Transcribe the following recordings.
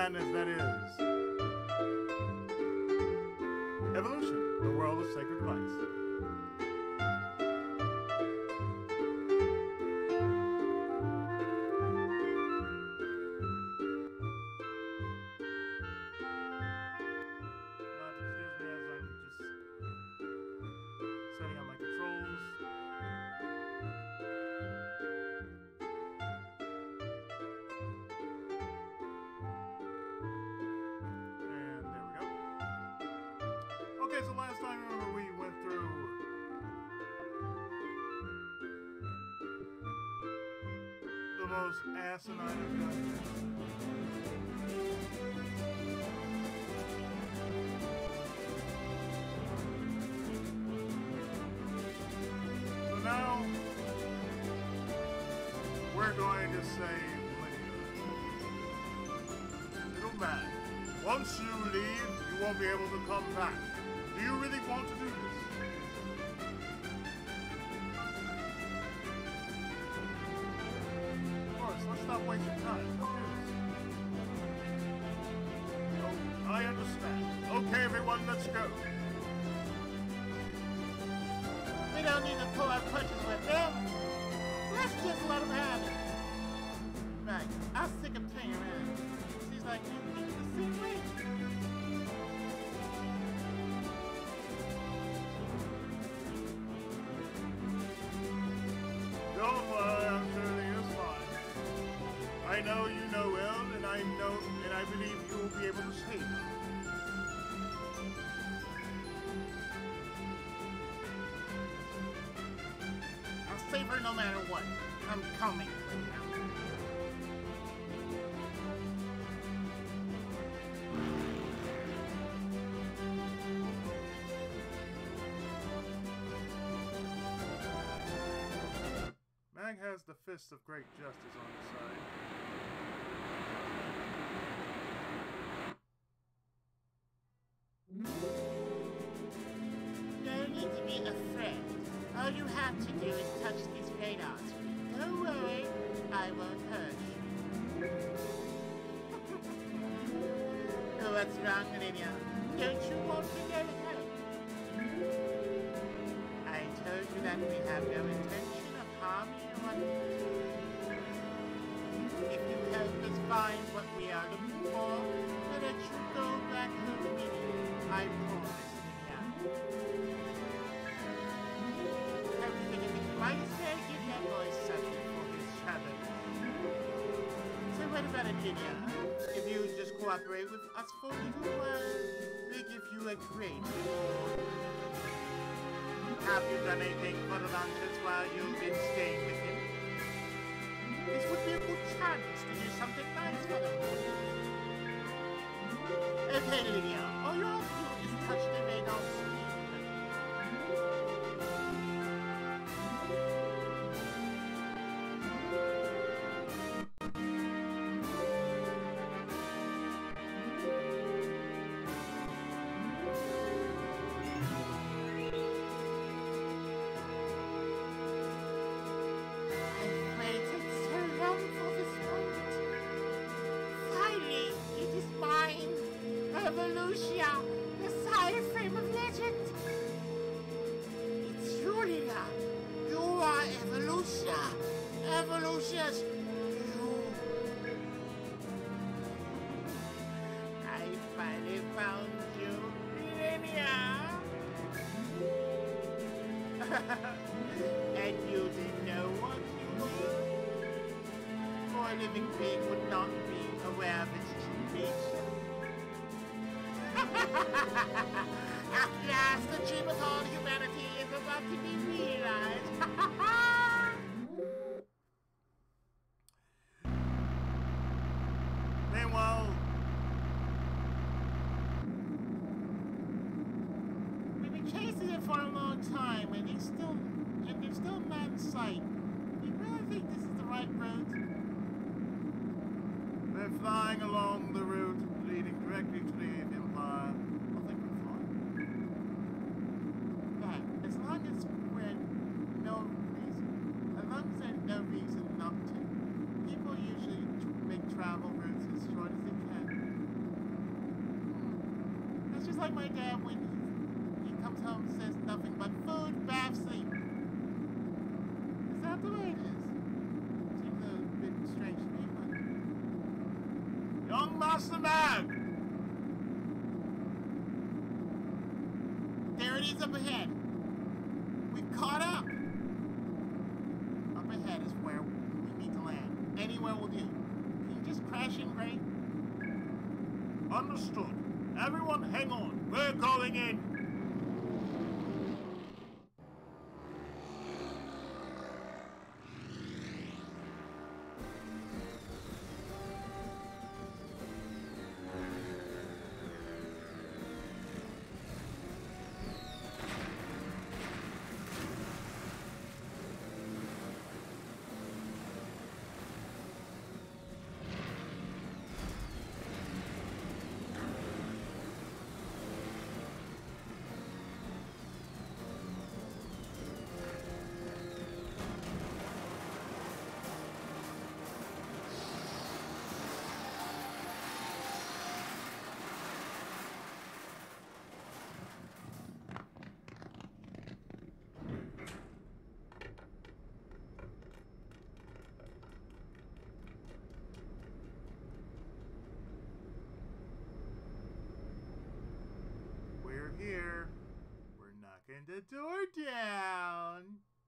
madness that is Evolution, the world of sacred device. Okay, so last time, remember, we went through the most asinine of dungeons. So now, we're going to save Lydia. Little man, once you leave, you won't be able to come back. Do you really want to do this? Of course, let's not waste your time. Don't do this. Oh, I understand. Okay, everyone, let's go. We don't need to pull our punches with them. Let's just let them have it. Right, I'm sick of playing around. She's like, you think the same way? Don't worry, I'm sure it is fine. I know you know well, and I believe you will be able to save her. I'll save her no matter what. I'm coming. Mag has the fist of great justice on his side. No need to be afraid. All you have to do is touch these radars. Don't worry, I won't hurt you. Oh, what's wrong, Lydia? Don't you want to go home? I told you that we have no intention of harming you. If you help us find what we are looking for, then let you go back home immediately. I promise, Lydia. Everything in the might say give that boy something for his trouble. So what about it, Lydia? If you just cooperate with us for a little while, we give you a great reward. Have you done anything for the launchers while you've been staying with him? This would be a good chance to do something nice for them. Okay, Lydia, all you have to do is touch the radar screen. Evolutia, the side frame of legend. It's you, Lydia. You are Evolutia. Evolutia's you. I finally found you, Lydia. And you didn't know what you were. For a living being would not be aware of its true nature. At last, the dream of all humanity is about to be realized. Meanwhile, we've been chasing it for a long time, and there's still not in sight. Do you really think this is the right route? they're flying along the route leading directly to the Empire. I think we're fine. Yeah, as long as there's no reason not to. People usually make travel routes as short as they can. like my dad when he comes home says nothing but food, bath, sleep. Is that the way it is? Seems a bit strange to me, but... Young Master Mag! There it is up ahead. We've caught up. Up ahead is where we need to land. Anywhere will do. Can you just crash in, Gray? Understood. Everyone hang on. We're going in. Here. We're knocking the door down.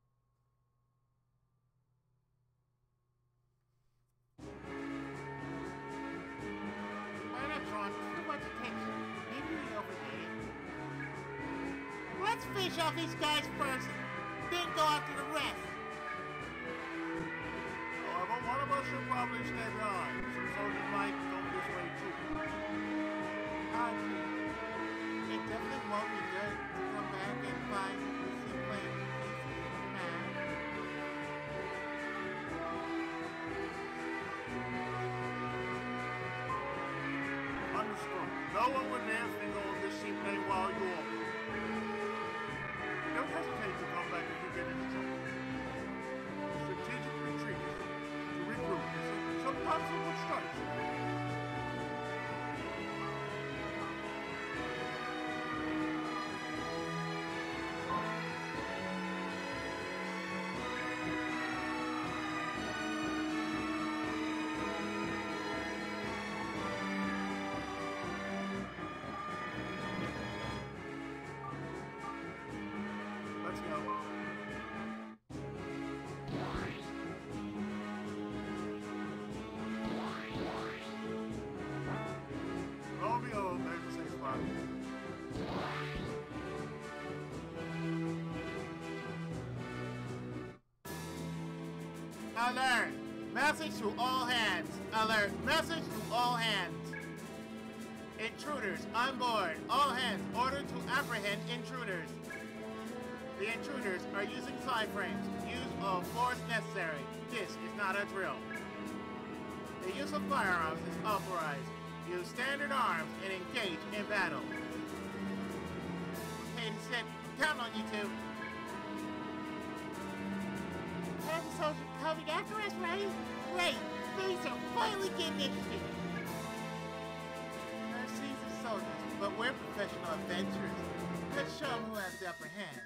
Might have drawn too much attention. Maybe we overdid it. Let's fish off these guys first, then go after the rest. However, one of us should probably stay behind. Some soldiers might go this way too. It definitely won't be good to come back and find the seaplane mad. Understood. No one would dare think on this seaplane while you're off. Don't hesitate to come back if you get into trouble. Strategic retreat to regroup is sometimes a good strategy. Let's go. Lo and behold, there's the safe spot. Alert! Message to all hands! Alert! Message to all hands! Intruders on board! All hands ordered to apprehend intruders! The intruders are using slide frames. Use all force necessary. This is not a drill. The use of firearms is authorized. Use standard arms and engage in battle. Hayden said, count on you two. Have the soldiers coming after us, right? Great! Things are finally getting interesting. They're seasoned soldiers, but we're professional adventurers. Let's show them who has the upper hand.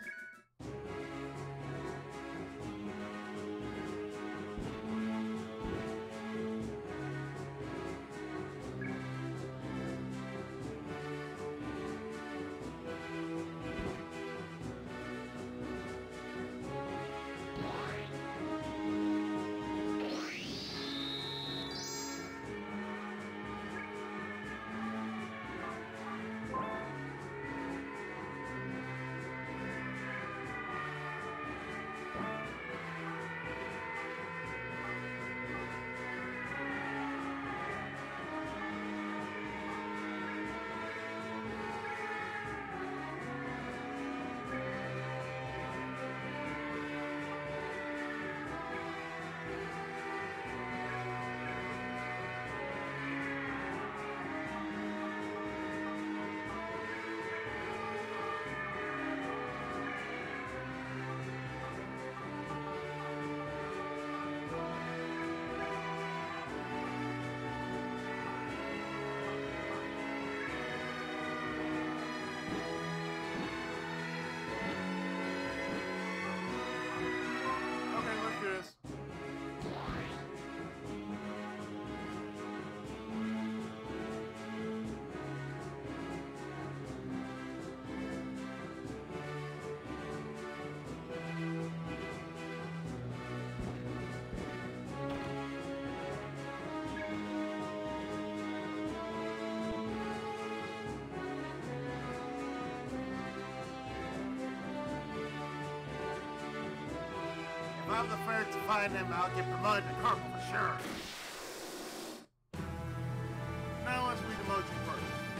I'm the first to find them. I'll get promoted to corporal for sure. Now let's read emoji first.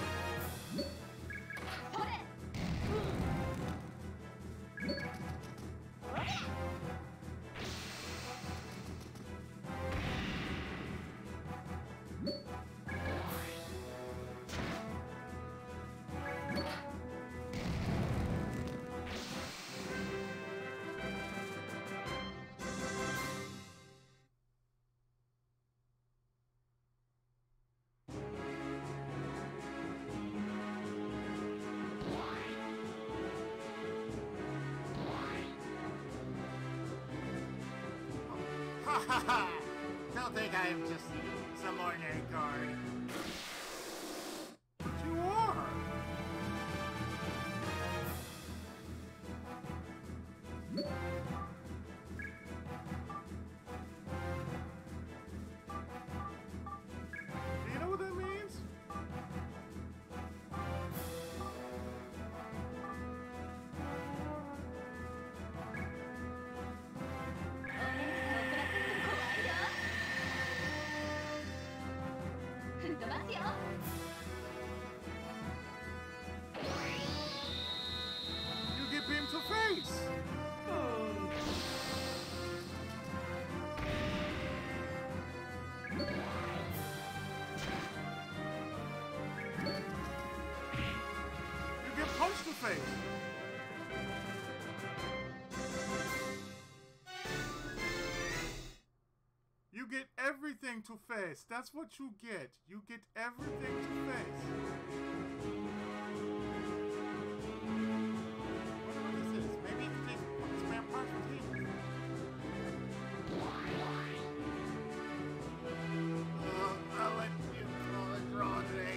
Don't think I am just some ordinary guard. But you are. Do you know what that means? You get beamed to face. You get punched to face. You get everything to face. That's what you get. You get everything to face. Whatever this is, maybe it's just spare parts for teams. I'll let you throw a draw today.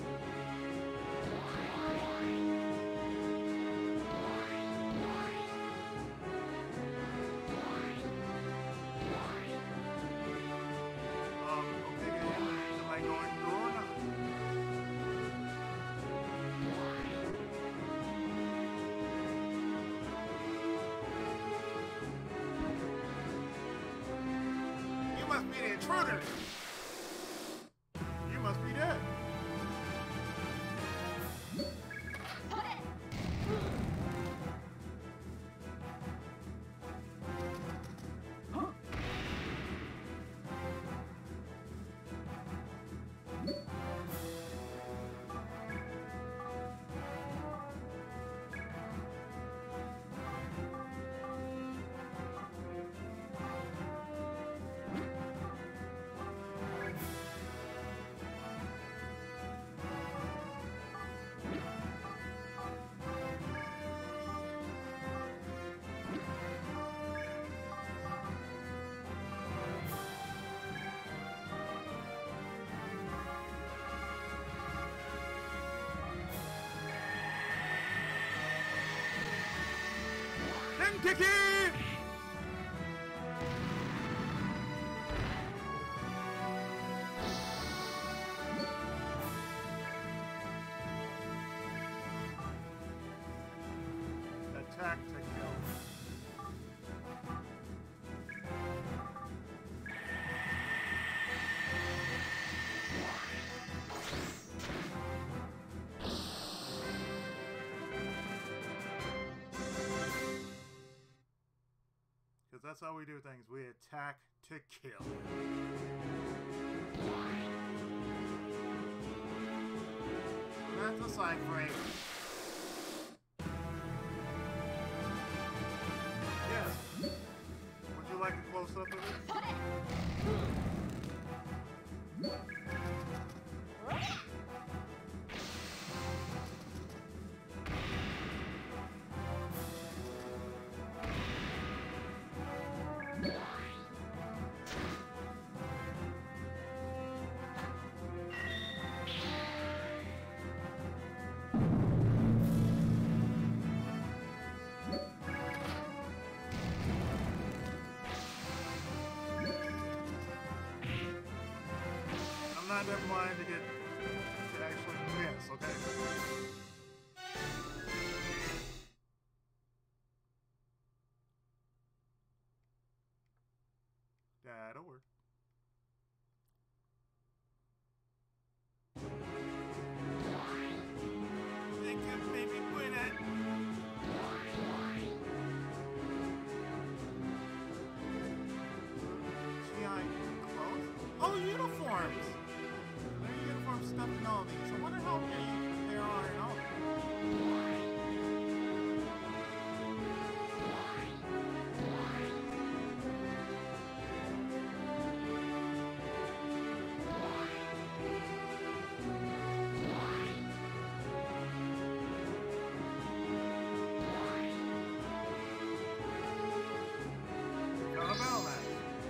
Okay, am I going through or not? You must be the intruder. You must be dead. Kick it! Attack to kill. Because that's how we do things. We attack to kill. That's a side frame. Yes. Would you like a close-up of it? Not that blind to actually miss, okay? buildings. I wonder how many there are in all. Got a battle match.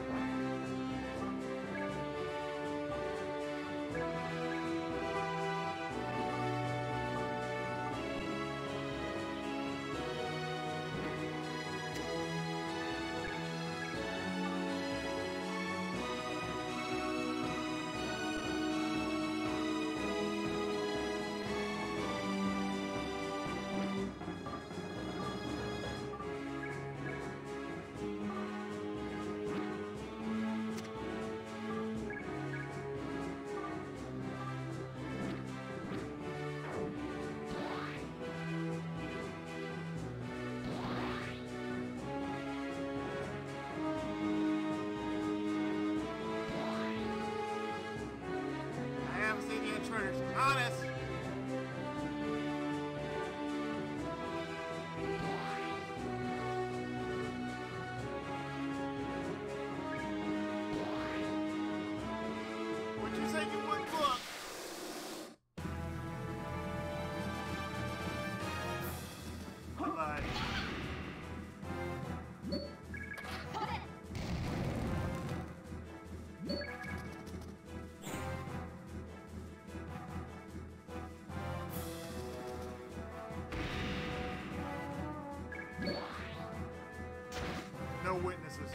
I haven't seen the intruders. Honest. What you say you would look? Bye-bye. No witnesses.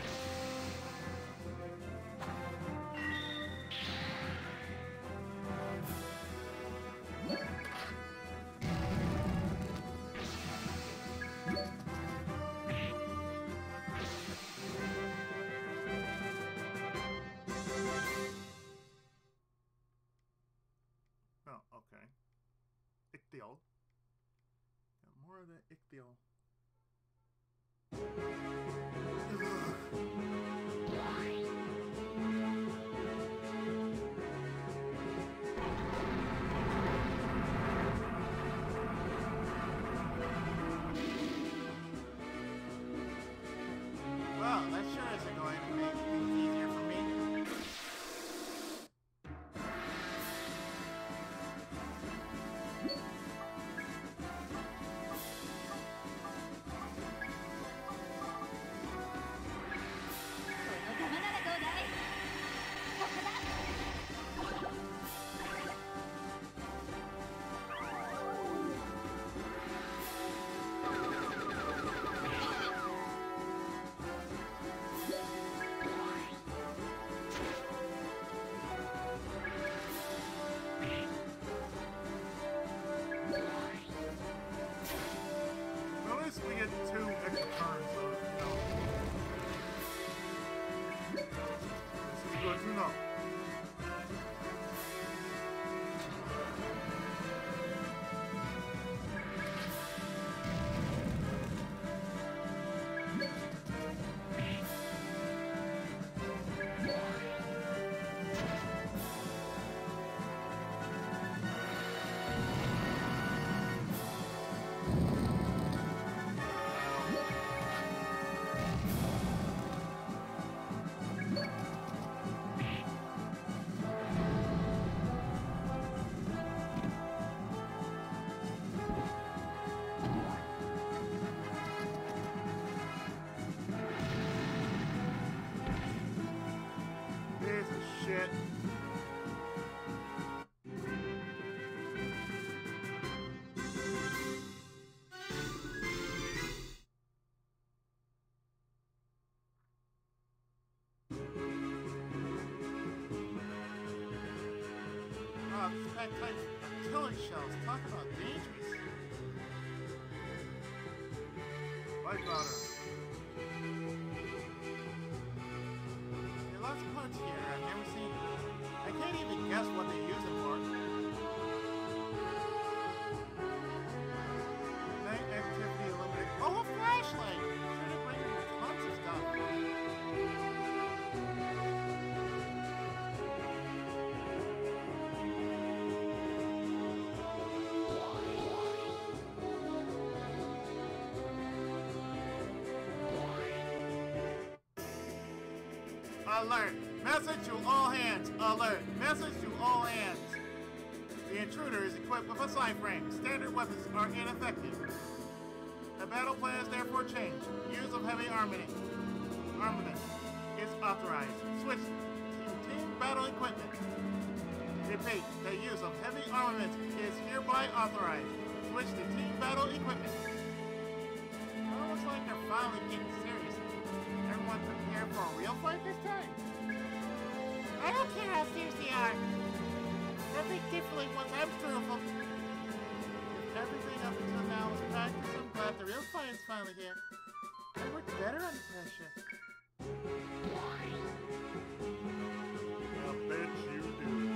Oh, okay. Ichthyol. Got more of the Ichthyol. Well, that sure isn't going to make things easier for me. Well, at least we get 2 extra turns, so, you know. This is good to know. Piece of shit. That type of artillery shells. Talk about dangerous. Light router. There are lots of parts here I've never seen. I can't even guess what they use them for. Night activity eliminated. Oh, a flashlight! Should have bring tons of stuff. Alert! Message to all hands! Alert! Message to all hands! The intruder is equipped with a side frame. Standard weapons are ineffective. The battle plan is therefore changed. Use of heavy armament is authorized. Switch to team battle equipment. Repeat, the use of heavy armament is hereby authorized. Switch to team battle equipment. Well, it looks like they're finally getting serious. Everyone prepare for a real fight this time? I don't care how serious they are. I think differently once I'm truthful. If everything up until now was practice, I'm glad the real fight is finally here. I work better under pressure. I bet you do.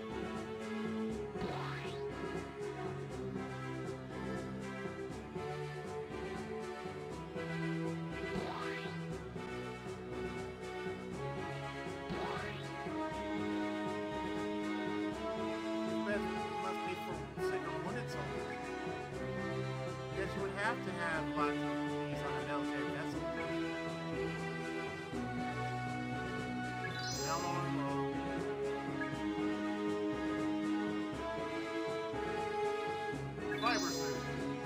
Must be for single wounded soldiers. Guess you would have to have lots of these on a military vessel. Now on roll. Fiber suit.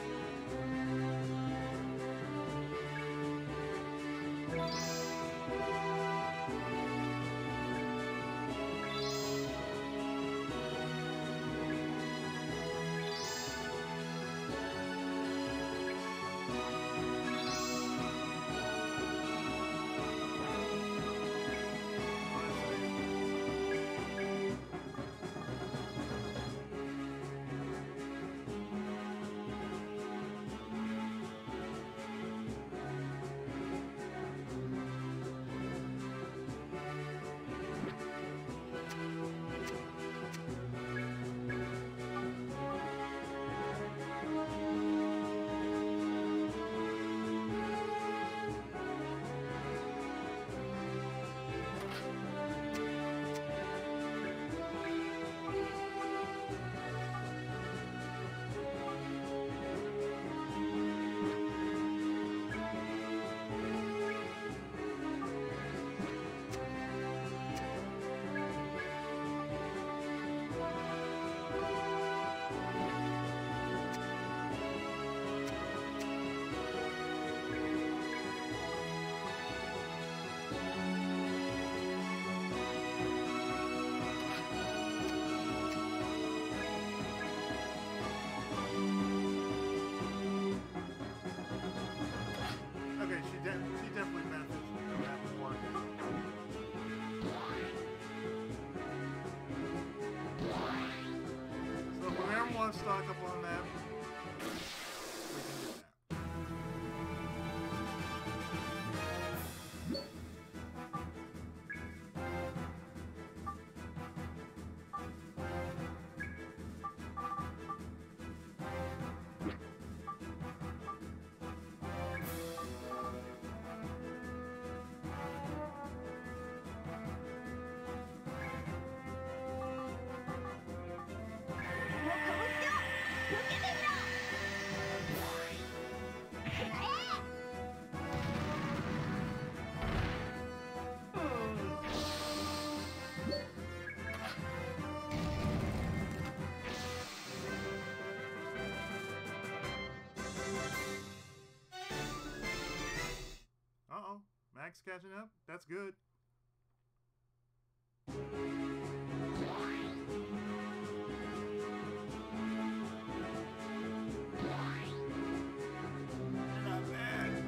Okay, she definitely benefits from that more. So if we ever want to stock up on that, we can do that. Uh-oh, Max catching up? That's good. Not bad.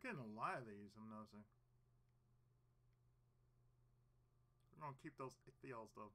getting a lot of these, I'm noticing. We're gonna keep those Ichthyals, though.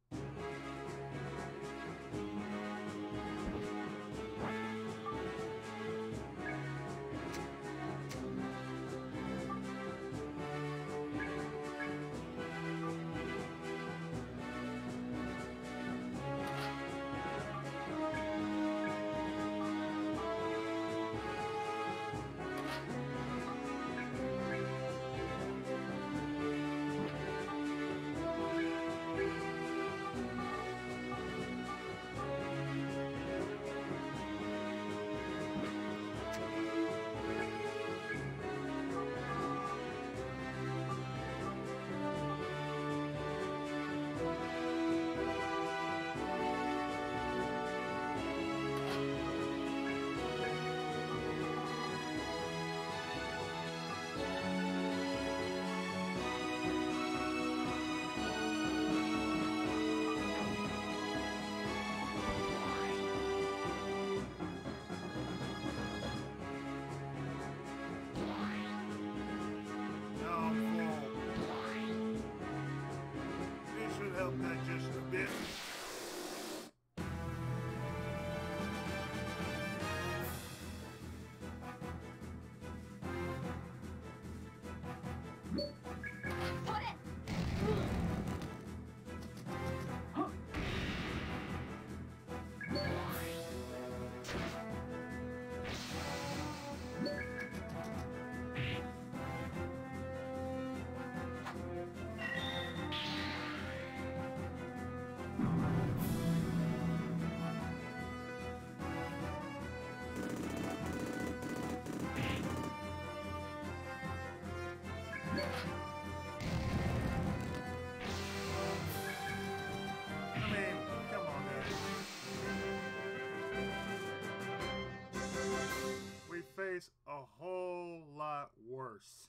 Face a whole lot worse.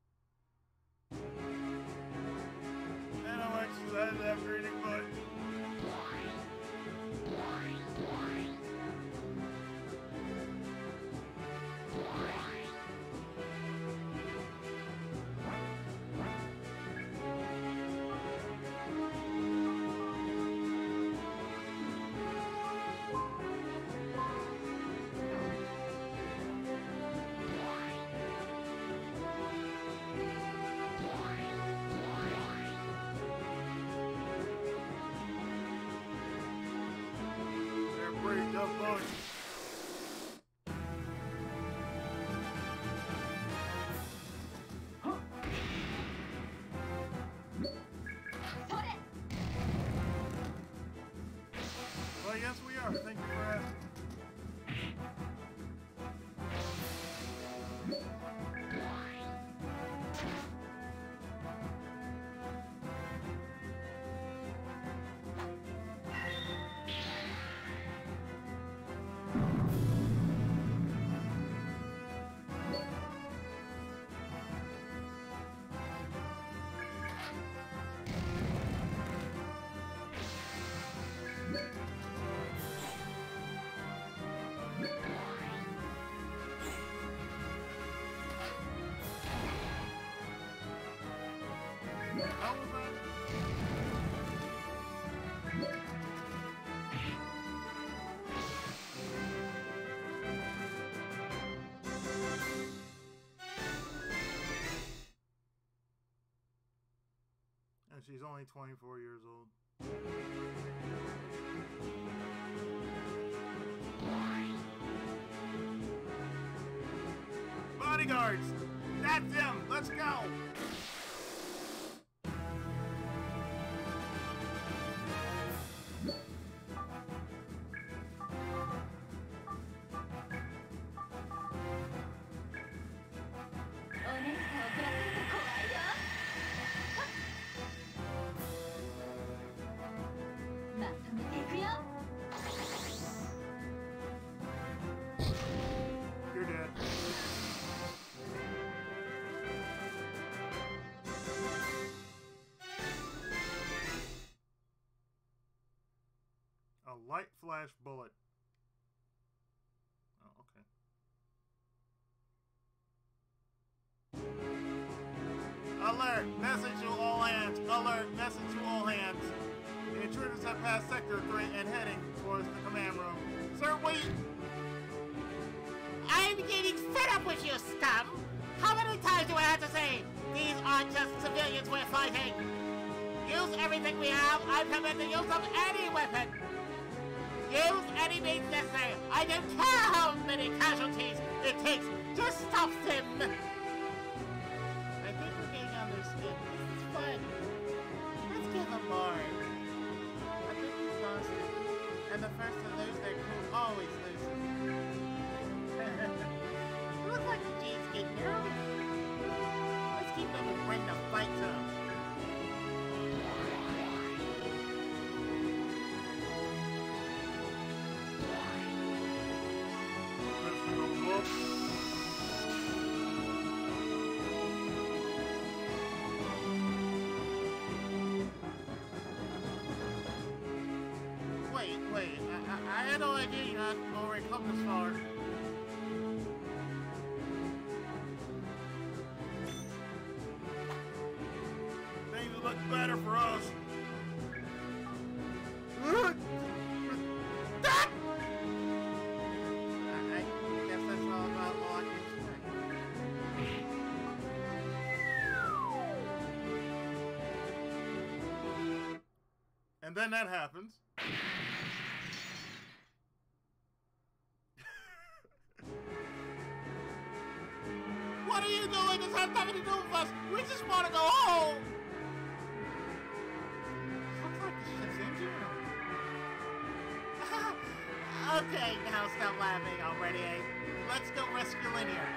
And I'll exercise that reading button. Well, yes, we are. Thank you for asking. And she's only 24 years old. Bodyguards! That's them! Let's go! You're dead. A light flash bullet. Oh, okay. Alert! Message to all hands! Alert! Message to all hands! The intruders have passed Sector 3 and heading towards the command room. Sir, wait! I'm getting fed up with you, scum! How many times do I have to say, these aren't just civilians we're fighting? Use everything we have. I permit the use of any weapon. Use any means necessary. I don't care how many casualties it takes. Just stop them. I think we're getting on their skin. This is fun. Let's get them more. I think he's lost it. And the first to lose their crew always loses. Looks like the G's get nervous. Let's keep them and bring the fight to them. Wait, I had no idea you had already come this far. Things look better for us. I guess that's all about locking strength. And then that happens. What are you doing? This has nothing to do with us. We just want to go home. Looks like the ship's engine room. Okay, now stop laughing already. Let's go rescue Linear.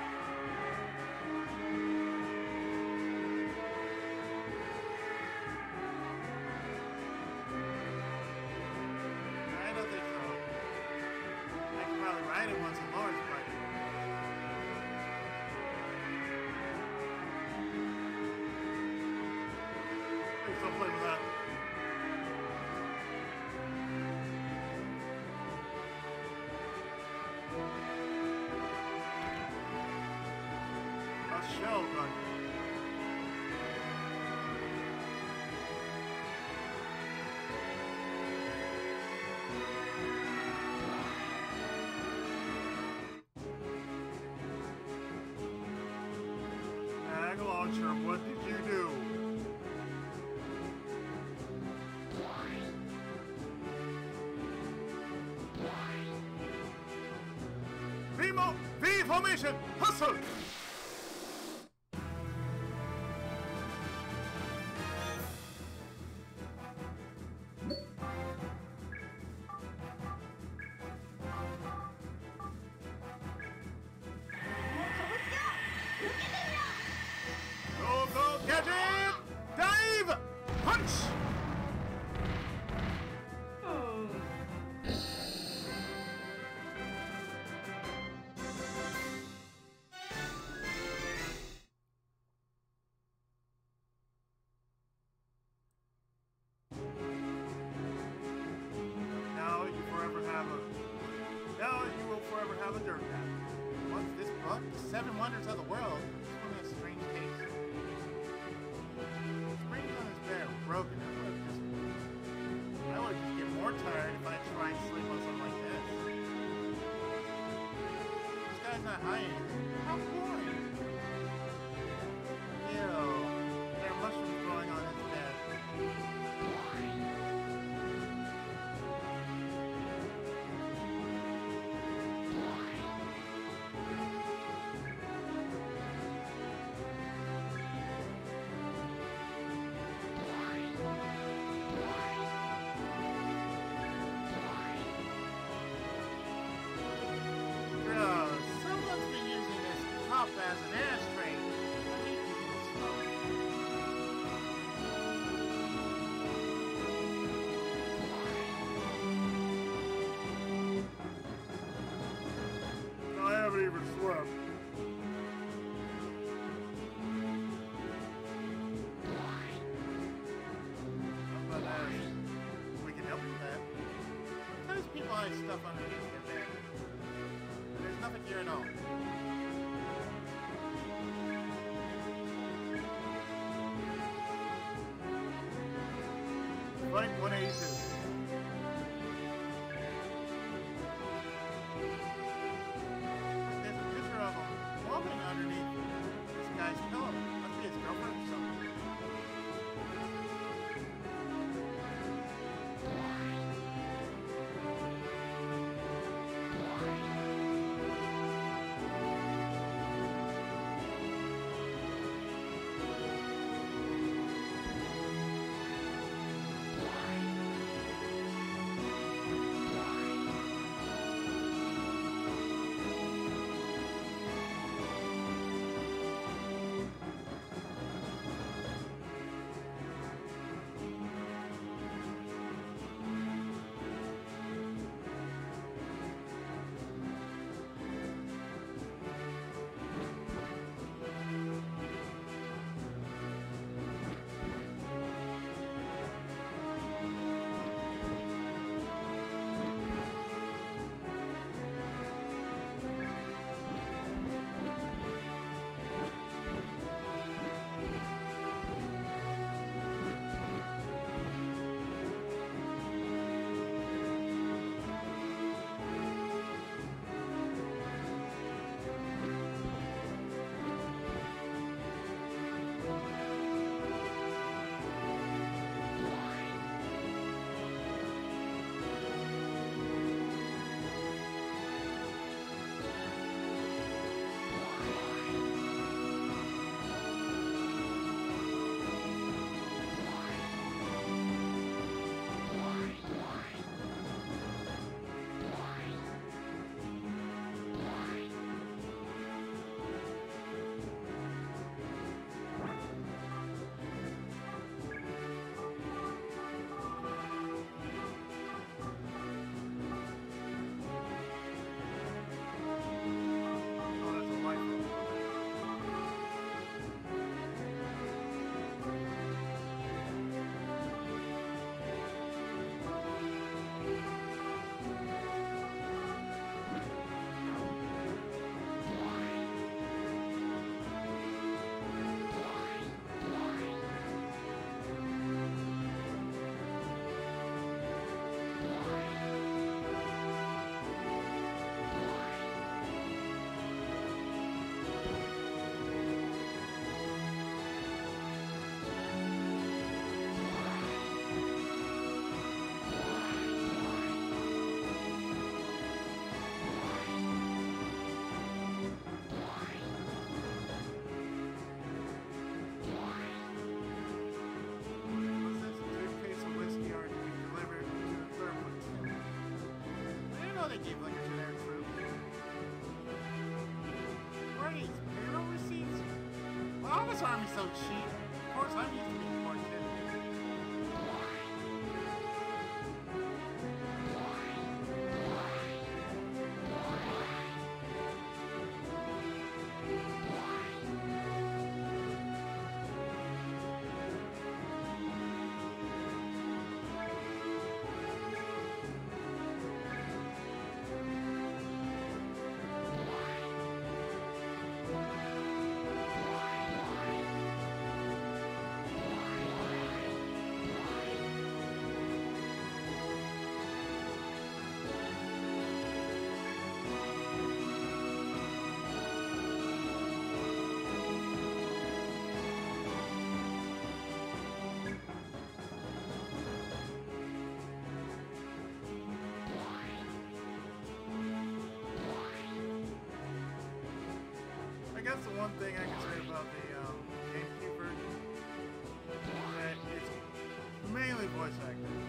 I don't think so. I can probably ride it once in Lord's Park. Please don't play with that. A shell gun. Mag launcher, what did you do? V formation, hustle! Go, gadget! Dive! Punch! Now you will forever have a dirt nap. What's this book? The Seven Wonders of the World. It's only a strange case. Springs on his bed are broken. I would just get more tired if I tried to sleep on something like this. This guy's not hiding. How boring. Ew. There are mushrooms growing on his bed. Someone's been using this cup as an ashtray. I hate people with smoke. I haven't even slept. But we can help you with that. Sometimes people hide stuff underneath their bed. There's nothing here at all. Flight 182. There's a picture of a woman underneath this guy's pillow. Must be his girlfriend or something. This army's so cheap. Of course, I'm used to being poor too. I guess the one thing I can say about the GameCube version is that it's mainly voice acting.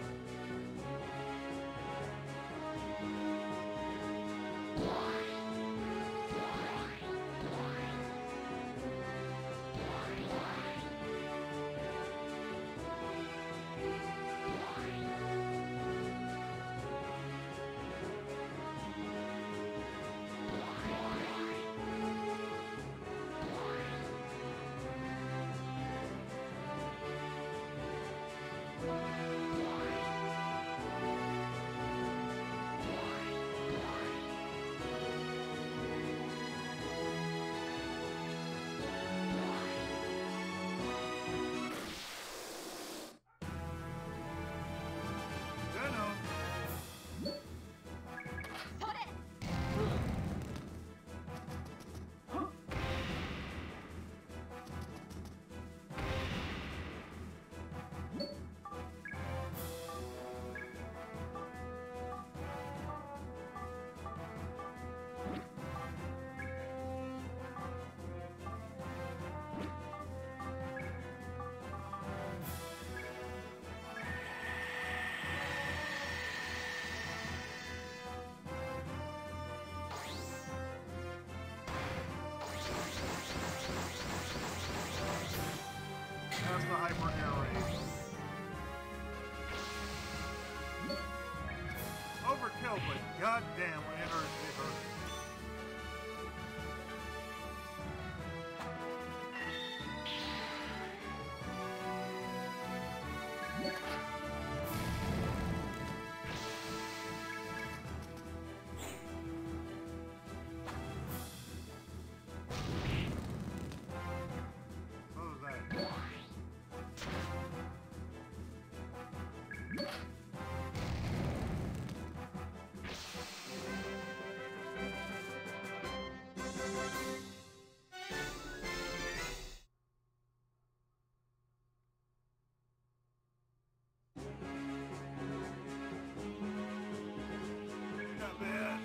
but goddamn, when it hurts, it hurts. What was that? Not bad.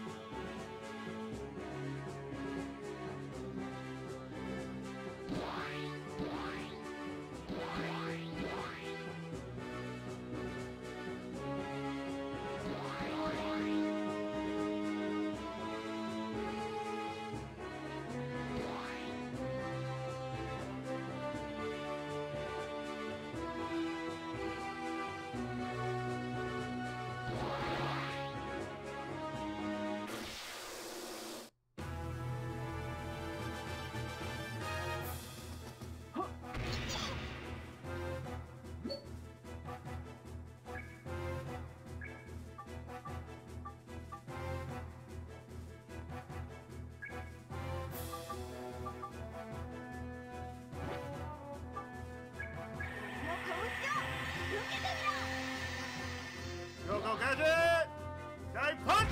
Go, go, Gadget! Dive punch!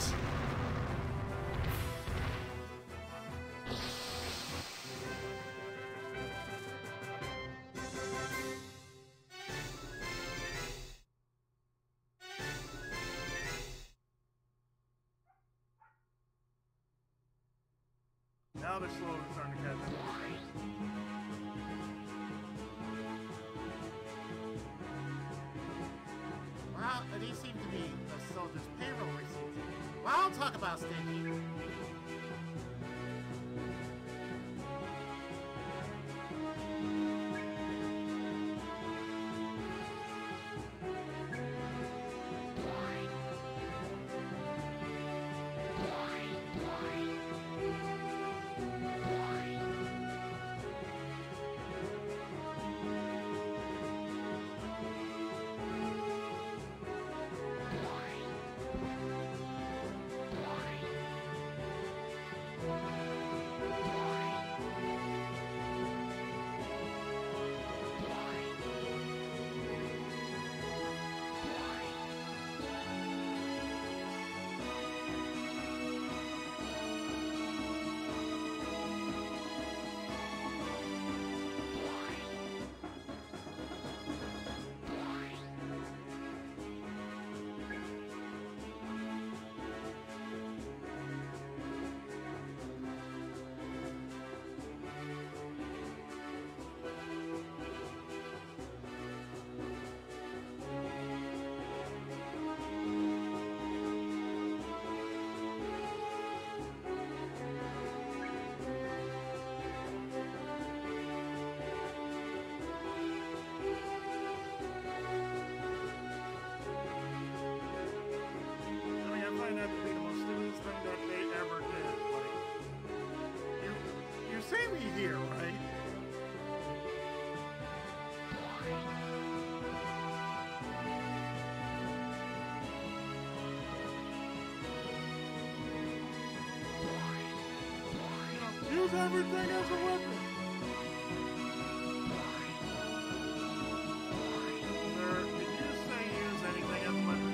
Now they're slowly starting to catch up. Well, these seem to be the soldiers' payroll receipts. Well, I'll talk about stingy. Find that to be the most stupidest thing that they ever did. Like, you see me here, right? Use everything as a weapon. Sir, did you say use anything as a weapon?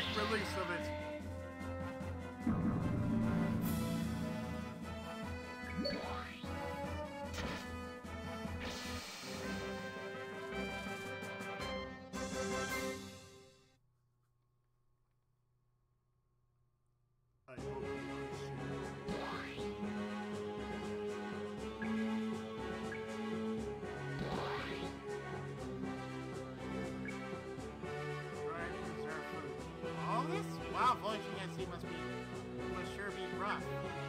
quick release of it. I hope you All this? Wow, voyaging at sea must sure be rough.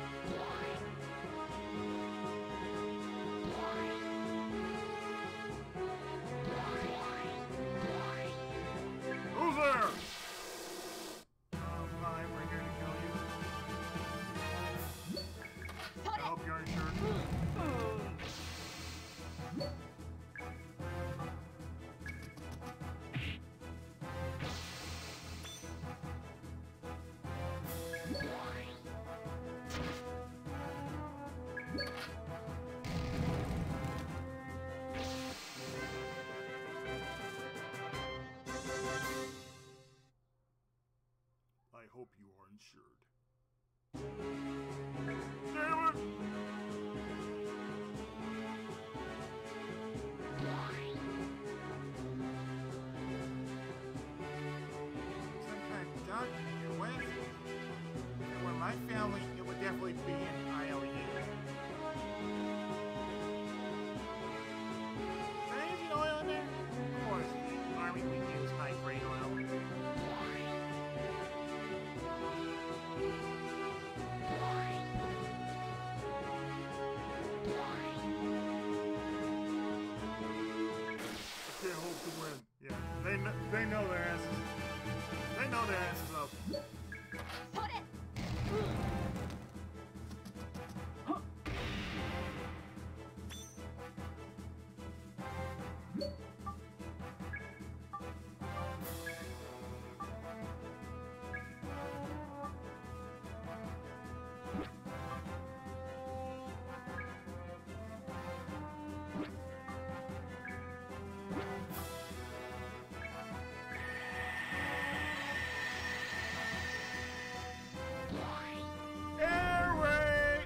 Who's there? Fine, we're here to kill you. I hope you're insured. I hope you are insured. Damn it! Some kind of duck in your way. And were my family, it would definitely be an IOU. Is there engine oil in there? Of course, the Army would use high-grade oil. Can't hope to win. Yeah, they know their asses. They know their asses up. Air raid!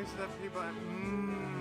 Races up people.